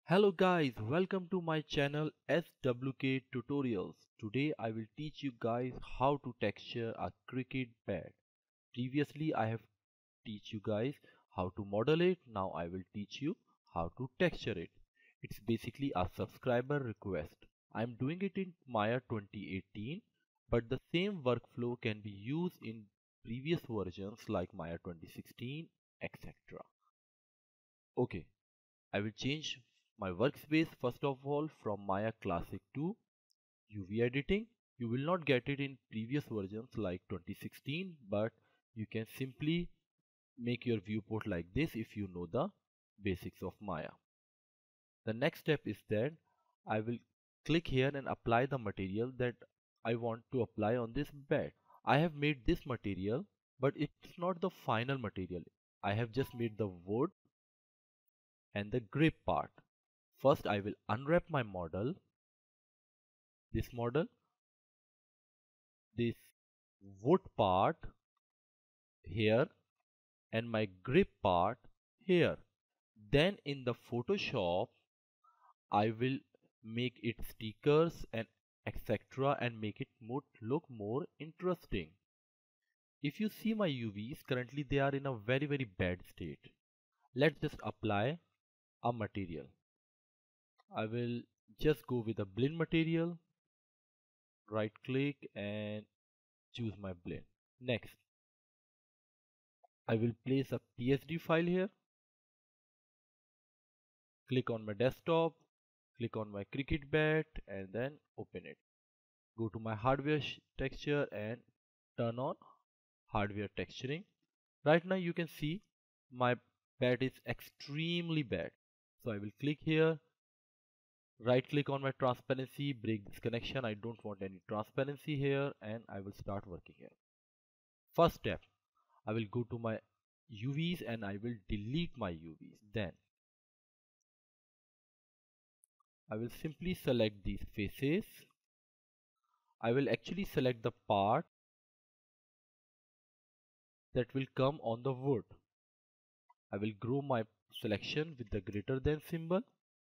Hello guys, welcome to my channel SWK Tutorials. Today I will teach you guys how to texture a cricket bat. Previously I have teach you guys how to model it. Now I will teach you how to texture it. It's basically a subscriber request. I'm doing it in Maya 2018, but the same workflow can be used in previous versions like Maya 2016, etc. Okay, I will change my workspace first of all from Maya Classic to UV editing. You will not get it in previous versions like 2016, but you can simply make your viewport like this if you know the basics of Maya. The next step is that I will click here and apply the material that I want to apply on this bed. I have made this material, but it's not the final material. I have just made the wood and the grip part. First I will unwrap my model, this wood part here and my grip part here. Then in the Photoshop I will make it stickers and etc. and make it look more interesting. If you see my UVs, currently they are in a very bad state. Let's just apply a material. I will just go with a blend material, right click and choose my blend. Next, I will place a PSD file here, click on my desktop, click on my cricket bat and then open it. Go to my hardware texture and turn on hardware texturing. Right now you can see my bat is extremely bad. So I will click here, right click on my transparency, break this connection. I don't want any transparency here and I will start working here. First step, I will go to my UVs and I will delete my UVs. Then I will simply select these faces. I will actually select the part that will come on the wood. I will grow my selection with the greater than symbol.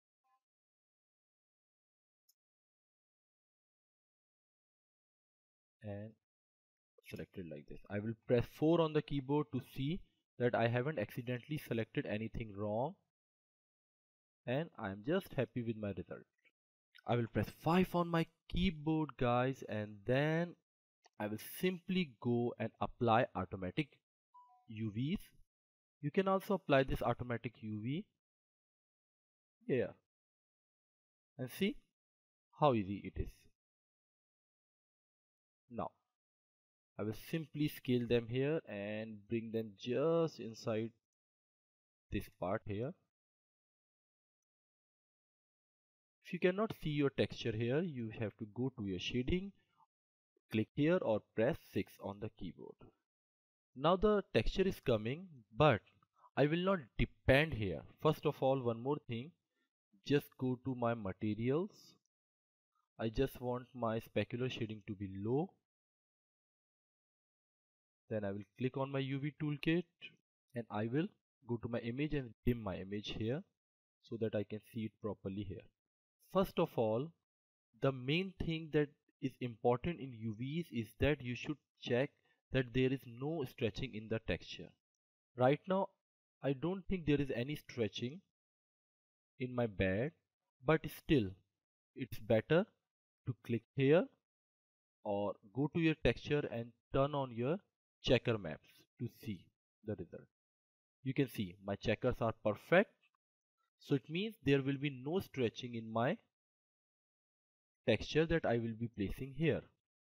And select it like this. I will press 4 on the keyboard to see that I haven't accidentally selected anything wrong. And I'm just happy with my result. I will press 5 on my keyboard guys and then I will simply go and apply automatic UVs. You can also apply this automatic UV here and see how easy it is. Now I will simply scale them here and bring them just inside this part here. If you cannot see your texture here, you have to go to your shading, click here or press 6 on the keyboard. Now the texture is coming, but I will not depend here. First of all, one more thing, just go to my materials. I just want my specular shading to be low. Then I will click on my UV toolkit and I will go to my image and dim my image here so that I can see it properly here. First of all, the main thing that is important in UVs is that you should check that there is no stretching in the texture. Right now, I don't think there is any stretching in my bed, but still, it's better to click here or go to your texture and turn on your checker maps to see the result. You can see my checkers are perfect. So it means there will be no stretching in my texture that I will be placing here.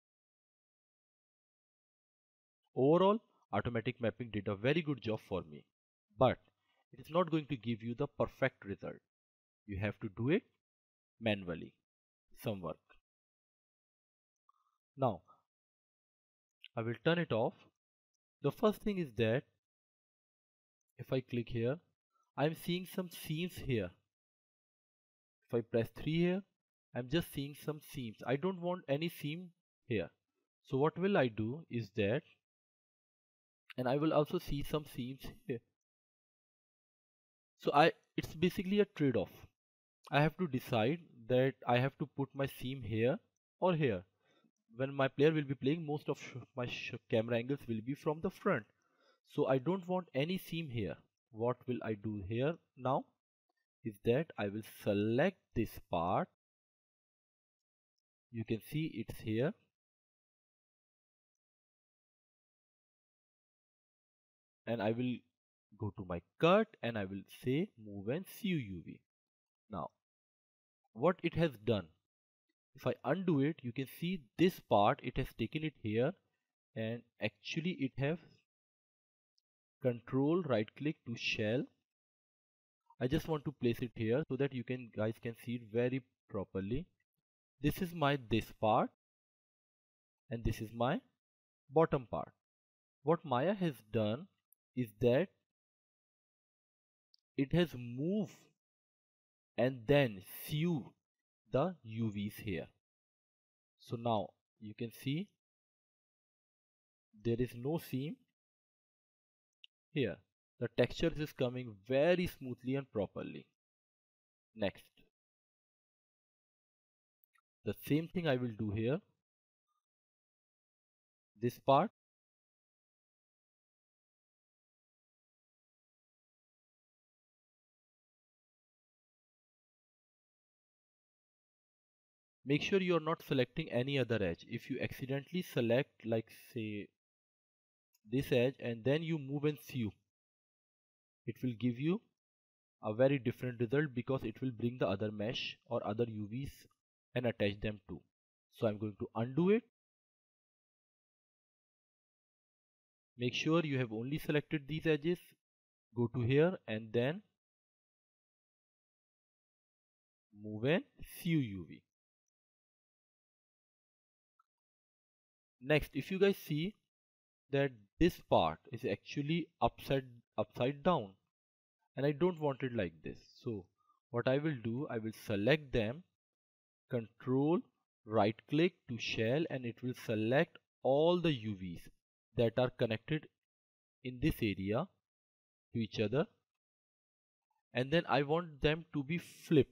Overall, automatic mapping did a very good job for me, but it is not going to give you the perfect result. You have to do it manually, some work. Now, I will turn it off. The first thing is that if I click here, I am seeing some seams here. If I press 3 here, I am just seeing some seams. I don't want any seam here. So what will I do is that, and I will also see some seams here. So it's basically a trade-off. I have to decide that I have to put my seam here or here. When my player will be playing, most of my camera angles will be from the front. So I don't want any seam here. What will I do here now is that I will select this part. You can see it's here. And I will go to my cut and I will say move and CUV. Now what it has done, if I undo it, you can see this part, it has taken it here, and actually it have control right click to shell. I just want to place it here so that you guys can see it very properly. This is my this part and this is my bottom part. What Maya has done is that it has moved and then sew the UVs here. So now you can see there is no seam here. The texture is coming very smoothly and properly. Next, the same thing I will do here. This part, make sure you are not selecting any other edge. If you accidentally select, like say this edge, and then you move and sew, it will give you a very different result because it will bring the other mesh or other UVs and attach them too. So I'm going to undo it. Make sure you have only selected these edges. Go to here and then move and sew UV. Next, if you guys see that this part is actually upside down, and I don't want it like this. So what I will do, I will select them, control right click to shell, and it will select all the UVs that are connected in this area to each other, and then I want them to be flip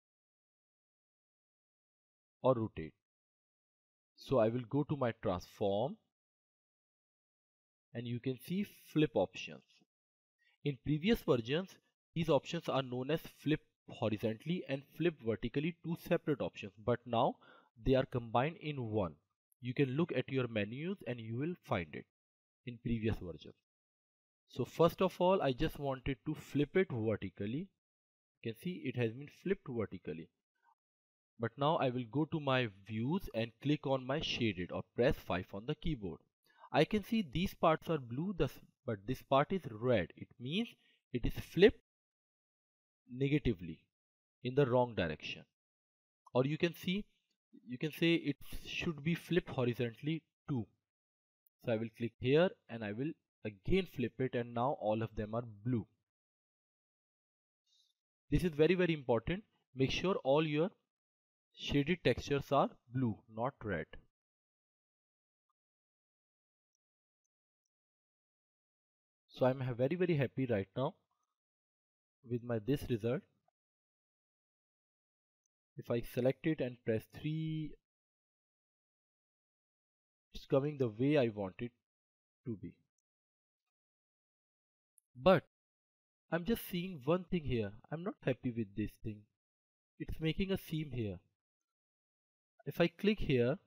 or rotate. So I will go to my transform and you can see flip options. In previous versions, these options are known as flip horizontally and flip vertically, two separate options, but now they are combined in one. You can look at your menus and you will find it in previous versions. So first of all, I just wanted to flip it vertically. You can see it has been flipped vertically. But now I will go to my views and click on my shaded or press 5 on the keyboard. I can see these parts are blue, but this part is red. It means it is flipped negatively in the wrong direction. Or you can say it should be flipped horizontally too. So I will click here and I will again flip it, and now all of them are blue. This is very important. Make sure all your shaded textures are blue, not red. So I'm very happy right now with my this result. If I select it and press 3, it's coming the way I want it to be. But I'm just seeing one thing here. I'm not happy with this thing. It's making a seam here. If I click here,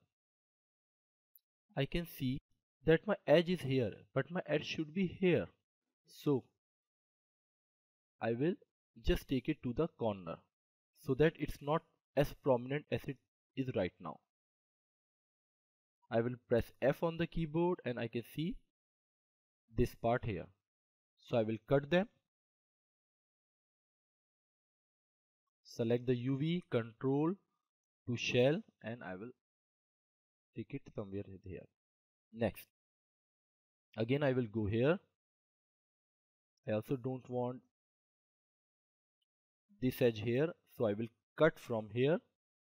I can see that my edge is here, but my edge should be here. So I will just take it to the corner so that it's not as prominent as it is right now. I will press F on the keyboard and I can see this part here. So I will cut them, select the UV, control to shell, and I will take it somewhere here. Next, again I will go here. I also don't want this edge here, so I will cut from here.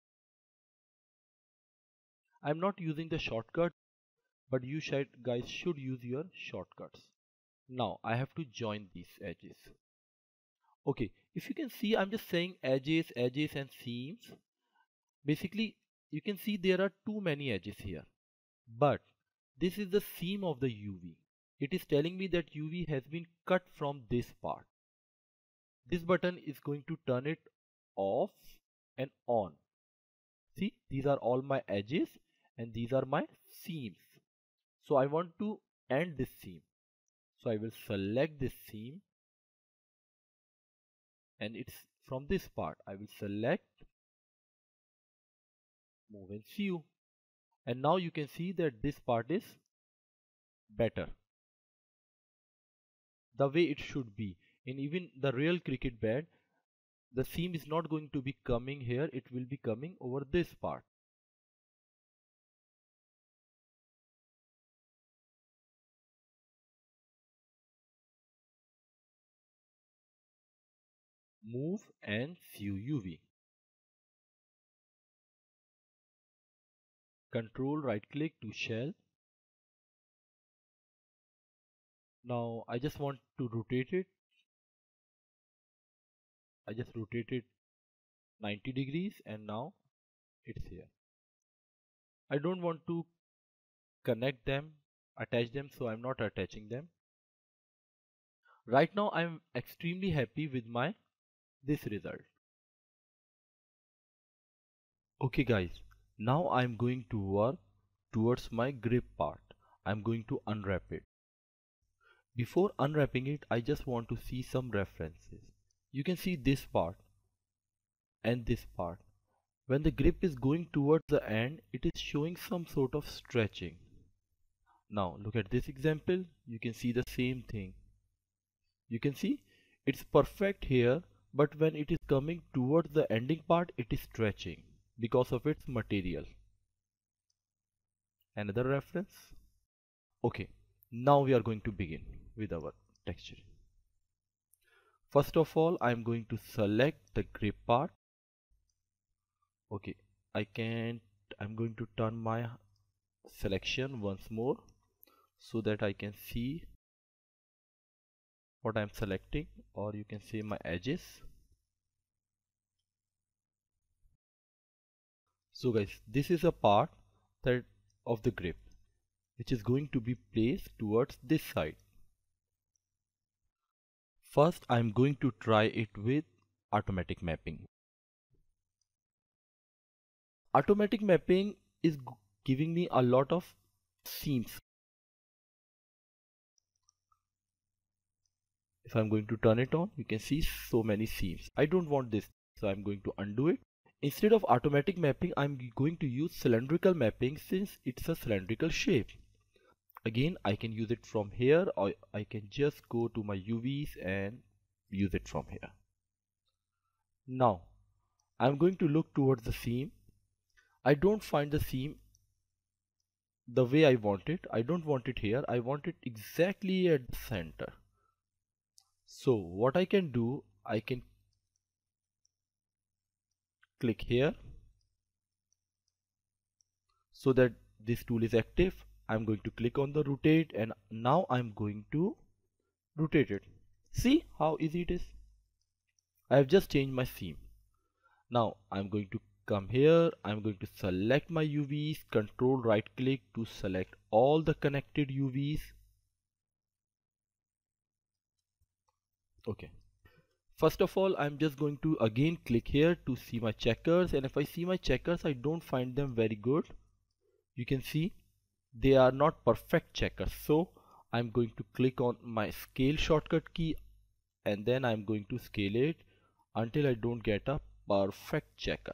I'm not using the shortcut, but you guys should use your shortcuts. Now I have to join these edges. Okay, if you can see, I'm just saying edges, edges and seams. Basically, you can see there are too many edges here. But this is the seam of the UV. It is telling me that UV has been cut from this part. This button is going to turn it off and on. See, these are all my edges and these are my seams. So I want to end this seam. So I will select this seam and it's from this part. I will select, move and view. And now you can see that this part is better. The way it should be. In even the real cricket bat, the seam is not going to be coming here, it will be coming over this part. Move and view UV. Control right click to shell. Now I just want to rotate it. I just rotate it 90 degrees and now it's here. I don't want to connect them, attach them, so I'm not attaching them. Right now I'm extremely happy with my this result. Okay guys, now I'm going to work towards my grip part. I'm going to unwrap it. Before unwrapping it, I just want to see some references. You can see this part and this part. When the grip is going towards the end, it is showing some sort of stretching. Now look at this example, you can see the same thing. You can see it's perfect here, but when it is coming towards the ending part, it is stretching because of its material. Another reference. Okay, now we are going to begin with our texture. First of all, I am going to select the grip part. Okay, I'm going to turn my selection once more so that I can see what I'm selecting, or you can see my edges. So guys, this is a part that of the grip which is going to be placed towards this side. First, I'm going to try it with automatic mapping. Automatic mapping is giving me a lot of seams. If I'm going to turn it on, you can see so many seams. I don't want this, so I'm going to undo it. Instead of automatic mapping, I'm going to use cylindrical mapping since it's a cylindrical shape. Again, I can use it from here, or I can just go to my UVs and use it from here. Now, I'm going to look towards the seam. I don't find the seam the way I want it. I don't want it here. I want it exactly at the center. So what I can do, I can click here so that this tool is active. I'm going to click on the rotate and now I'm going to rotate it. See how easy it is? I have just changed my seam. Now I'm going to come here. I'm going to select my UVs, control right click to select all the connected UVs. Okay. First of all, I'm just going to again click here to see my checkers, and if I see my checkers, I don't find them very good. You can see they are not perfect checkers, so I'm going to click on my scale shortcut key and then I'm going to scale it until I don't get a perfect checker.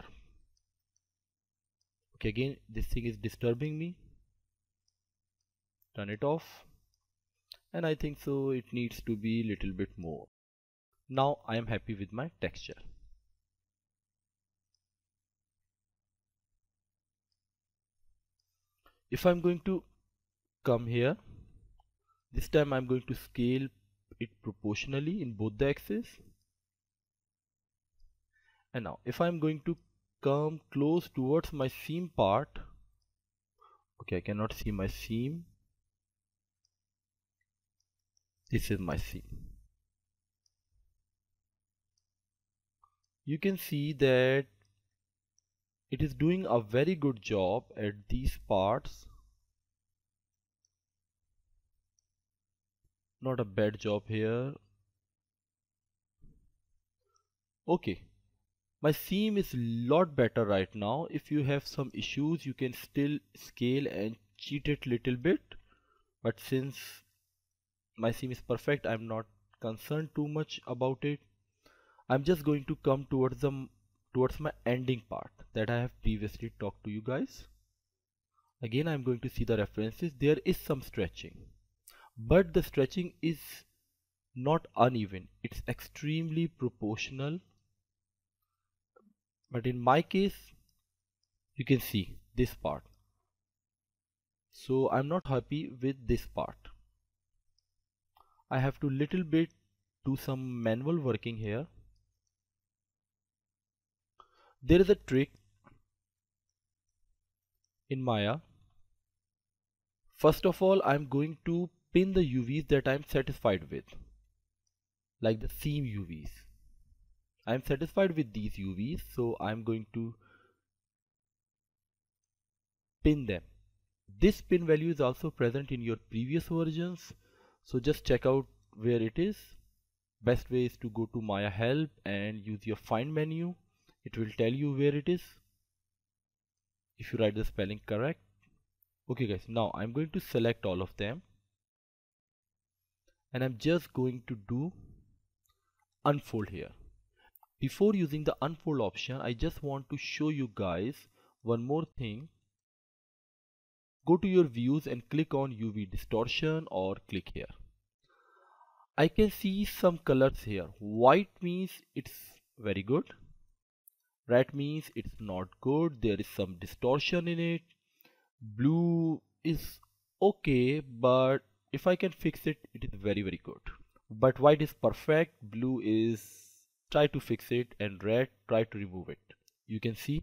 Okay, again this thing is disturbing me. Turn it off, and I think so it needs to be a little bit more. Now I am happy with my texture. If I'm going to come here, this time I'm going to scale it proportionally in both the axes. And now if I'm going to come close towards my seam part, okay, I cannot see my seam. This is my seam. you can see that it is doing a very good job at these parts. Not a bad job here. Okay, my seam is a lot better right now. If you have some issues, you can still scale and cheat it little bit, but since my seam is perfect, I'm not concerned too much about it. I'm just going to come towards my ending part that I have previously talked to you guys. Again, I'm going to see the references. There is some stretching, but the stretching is not uneven. It's extremely proportional. But in my case, you can see this part. So I'm not happy with this part. I have to little bit do some manual working here. There is a trick in Maya. First of all, I'm going to pin the UVs that I'm satisfied with, like the seam UVs. I'm satisfied with these UVs, so I'm going to pin them. This pin value is also present in your previous versions, so just check out where it is. Best way is to go to Maya help and use your find menu. It will tell you where it is if you write the spelling correct. Okay guys, now I'm going to select all of them and I'm just going to do unfold here. Before using the unfold option, I just want to show you guys one more thing. Go to your views and click on UV distortion or click here. I can see some colors here. White means it's very good. Red means it's not good. There is some distortion in it. Blue is okay, but if I can fix it, it is very good. But white is perfect. Blue is try to fix it, and red try to remove it. You can see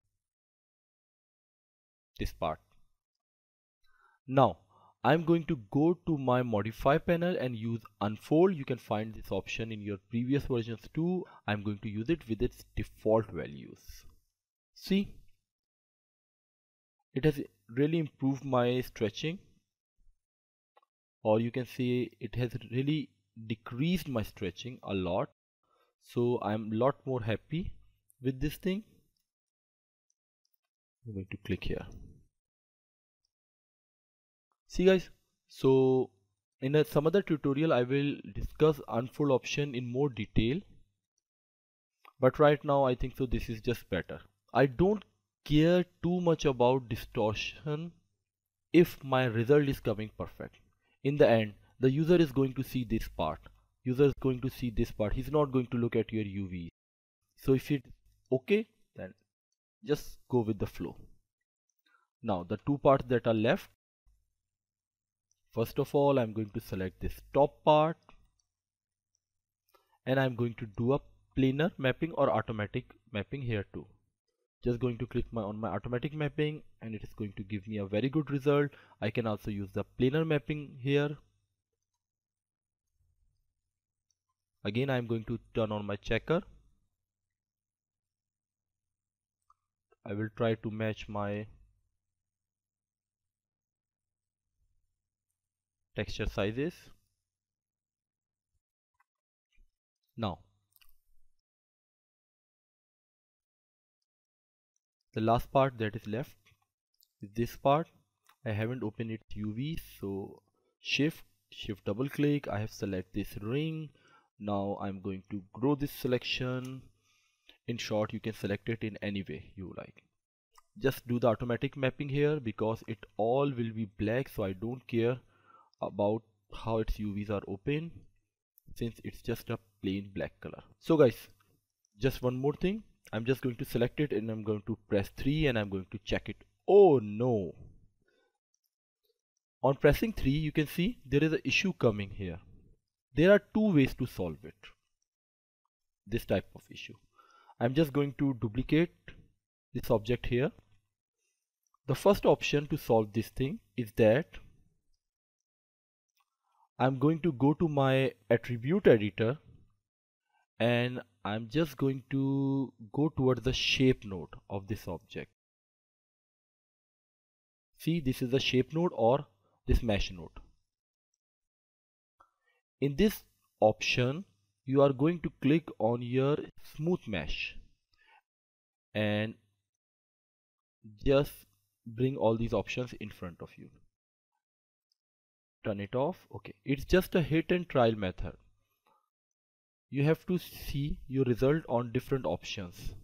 this part. Now I'm going to go to my modify panel and use unfold. You can find this option in your previous versions too. I'm going to use it with its default values. See, it has really improved my stretching, or you can say it has really decreased my stretching a lot. So I'm a lot more happy with this thing. I'm going to click here. See guys, so in some other tutorial I will discuss unfold option in more detail, but right now I think so this is just better. I don't care too much about distortion if my result is coming perfect. In the end, the user is going to see this part. User is going to see this part. He's not going to look at your UV. So if it's okay, then just go with the flow. Now the two parts that are left. First of all, I'm going to select this top part and I'm going to do a planar mapping or automatic mapping here too. Just going to click on my automatic mapping and it is going to give me a very good result. I can also use the planar mapping here. Again, I'm going to turn on my checker. I will try to match my texture sizes. Now the last part that is left is this part. I haven't opened its UV, so shift double click. I have select this ring. Now I'm going to grow this selection. In short, you can select it in any way you like. Just do the automatic mapping here because it all will be black, so I don't care about how its UVs are open since it's just a plain black color. So guys, just one more thing. I'm just going to select it and I'm going to press 3 and I'm going to check it. Oh no! On pressing 3, you can see there is an issue coming here. There are two ways to solve it. This type of issue. I'm just going to duplicate this object here. The first option to solve this thing is that I'm going to go to my attribute editor and I'm just going to go towards the shape node of this object. See, this is the shape node or this mesh node. In this option, you are going to click on your smooth mesh and just bring all these options in front of you. Turn it off. Okay, it's just a hit and trial method. You have to see your result on different options.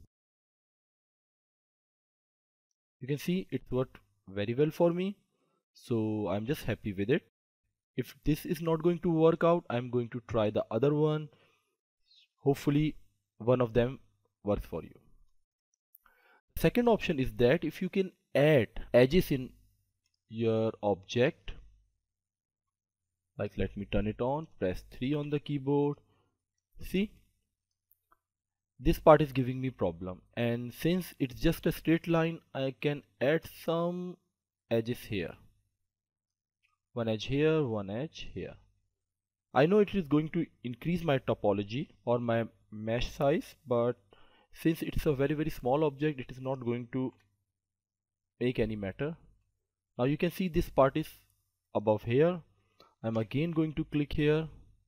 You can see it worked very well for me, so I'm just happy with it. If this is not going to work out, I'm going to try the other one. Hopefully one of them works for you. Second option is that if you can add edges in your object, like let me turn it on, press 3 on the keyboard. See, this part is giving me problem, and since it's just a straight line, I can add some edges here. One edge here, one edge here. I know it is going to increase my topology or my mesh size, but since it's a very small object, it is not going to make any matter. Now you can see this part is above here. I'm again going to click here.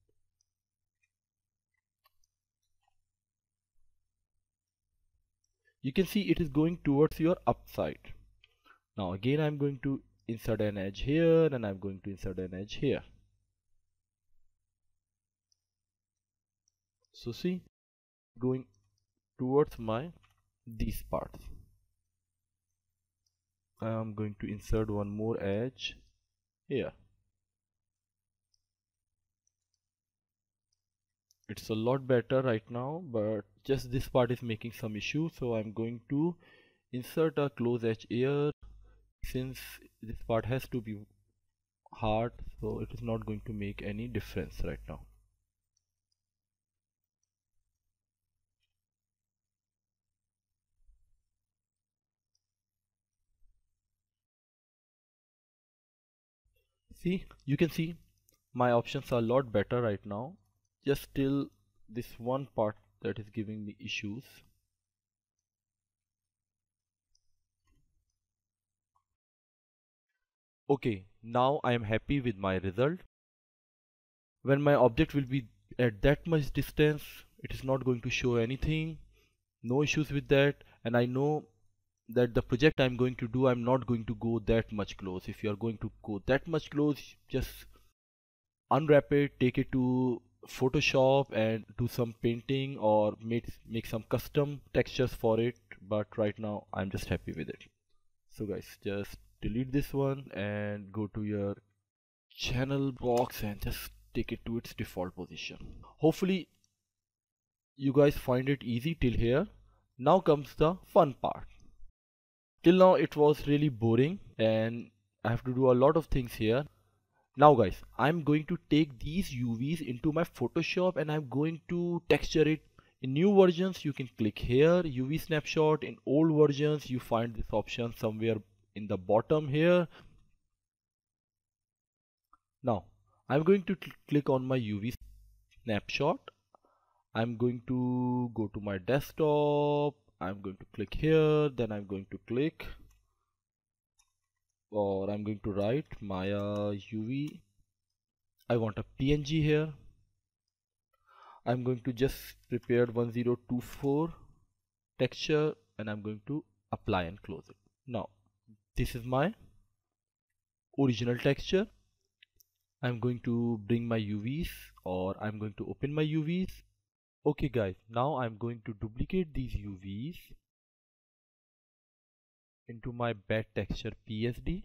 You can see it is going towards your upside. Now again I'm going to insert an edge here, and I'm going to insert an edge here. So see, going towards these parts. I'm going to insert one more edge here. It's a lot better right now, but just this part is making some issue, so I'm going to insert a close edge here. Since this part has to be hard, so it is not going to make any difference right now. See, you can see my options are a lot better right now. Just still this one part that is giving me issues. Okay, now I am happy with my result. When my object will be at that much distance, it is not going to show anything, no issues with that, and I know that the project I'm going to do, I'm not going to go that much close. If you are going to go that much close, just unwrap it, take it to Photoshop and do some painting or make some custom textures for it, but right now I'm just happy with it. So guys, just delete this one and go to your channel box and just take it to its default position. Hopefully you guys find it easy till here. Now comes the fun part. Till now it was really boring and I have to do a lot of things here. Now guys, I'm going to take these UVs into my Photoshop and I'm going to texture it. In new versions you can click here, UV snapshot. In old versions you find this option somewhere in the bottom here. Now I'm going to click on my UV snapshot. I'm going to go to my desktop. I'm going to click here, then I'm going to click, or I'm going to write Maya UV. I want a PNG here. I'm going to just prepare 1024 texture and I'm going to apply and close it. Now this is my original texture. I'm going to bring my UVs, or I'm going to open my UVs. Okay guys, now I'm going to duplicate these UVs into my bed texture PSD.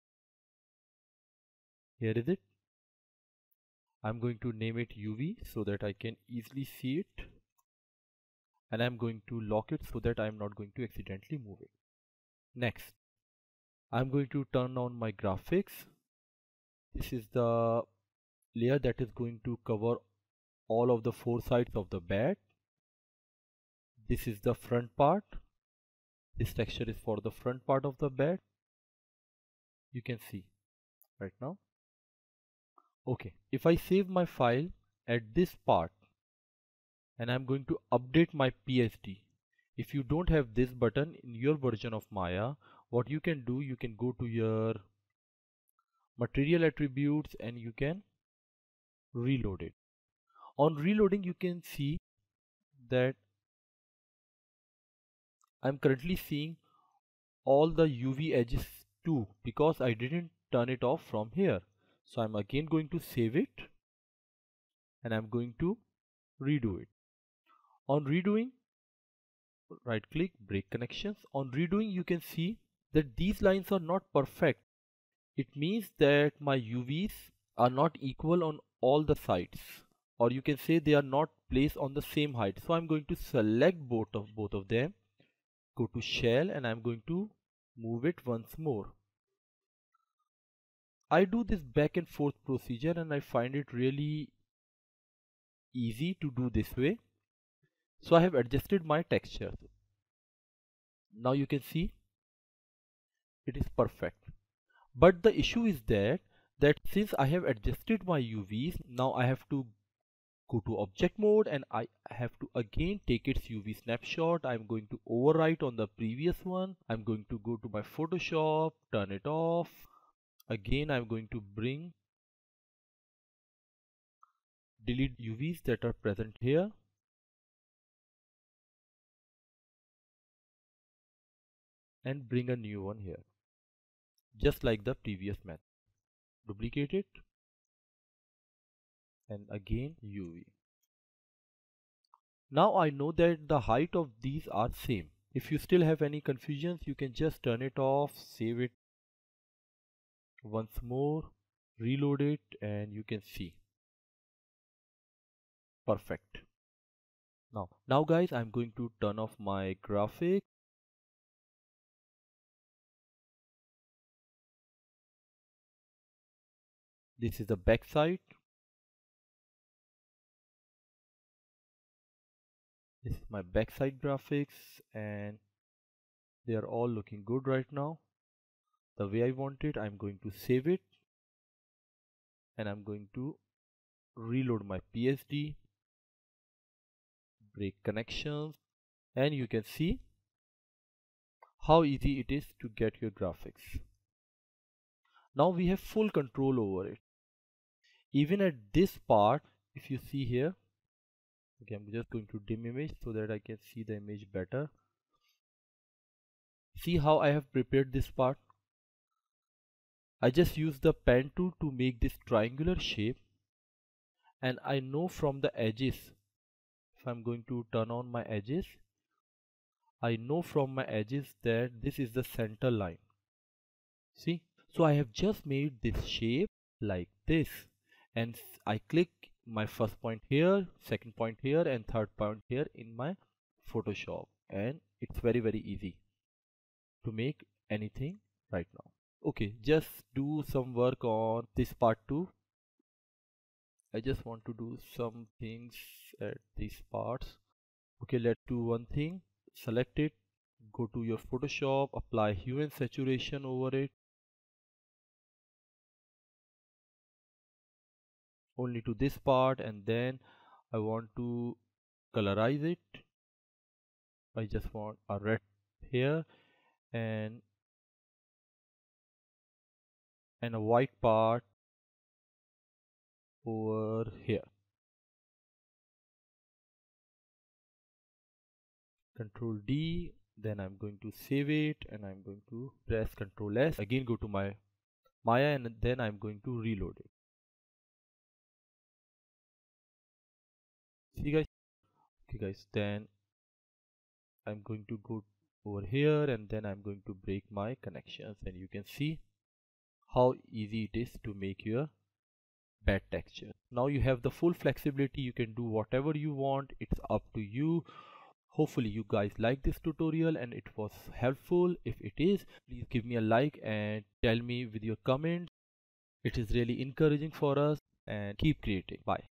Here is it. I'm going to name it UV so that I can easily see it, and I'm going to lock it so that I'm not going to accidentally move it. Next, I'm going to turn on my graphics. This is the layer that is going to cover all of the four sides of the bed. This is the front part. This texture is for the front part of the bed. You can see right now. Okay, if I save my file at this part, and I'm going to update my PSD. If you don't have this button in your version of Maya, what you can do, you can go to your material attributes and you can reload it. On reloading, you can see that I'm currently seeing all the UV edges too because I didn't turn it off from here. So I'm again going to save it and I'm going to redo it. On redoing, right click, break connections. On redoing, you can see that these lines are not perfect. It means that my UVs are not equal on all the sides, or you can say they are not placed on the same height. So I'm going to select both of them, go to shell, and I'm going to move it once more. I do this back and forth procedure and I find it really easy to do this way. So I have adjusted my texture. Now you can see it is perfect. But the issue is that since I have adjusted my UVs, now I have to go to object mode and I have to again take its UV snapshot. I'm going to overwrite on the previous one. I'm going to go to my Photoshop, turn it off. Again, I'm going to delete UVs that are present here. And bring a new one here. Just like the previous method. Duplicate it. And again UV. Now I know that the height of these are same. If you still have any confusions, you can just turn it off, save it once more, reload it, and you can see. Perfect. Now guys, I'm going to turn off my graphic. This is the back side. This is my backside graphics and they are all looking good right now. The way I want it, I'm going to save it and I'm going to reload my PSD, break connections, and you can see how easy it is to get your graphics. Now we have full control over it. Even at this part, if you see here, okay, I'm just going to dim image so that I can see the image better. See how I have prepared this part? I just use the pen tool to make this triangular shape, and I know from the edges, if I'm going to turn on my edges, I know from my edges that this is the center line. See? So I have just made this shape like this, and I click my first point here, second point here, and third point here in my Photoshop, and it's very easy to make anything right now. Okay, just do some work on this part too. I just want to do some things at these parts. Okay, let's do one thing. Select it, go to your Photoshop, apply hue and saturation over it. Only to this part, and then I want to colorize it. I just want a red here and a white part over here. Control D, then I'm going to save it and I'm going to press Control S. Again go to my Maya and then I'm going to reload it. See guys? Okay guys, then I'm going to go over here and then I'm going to break my connections, and you can see how easy it is to make your bad texture. Now you have the full flexibility, you can do whatever you want, it's up to you. Hopefully you guys like this tutorial and it was helpful. If it is, please give me a like and tell me with your comments. It is really encouraging for us, and keep creating. Bye.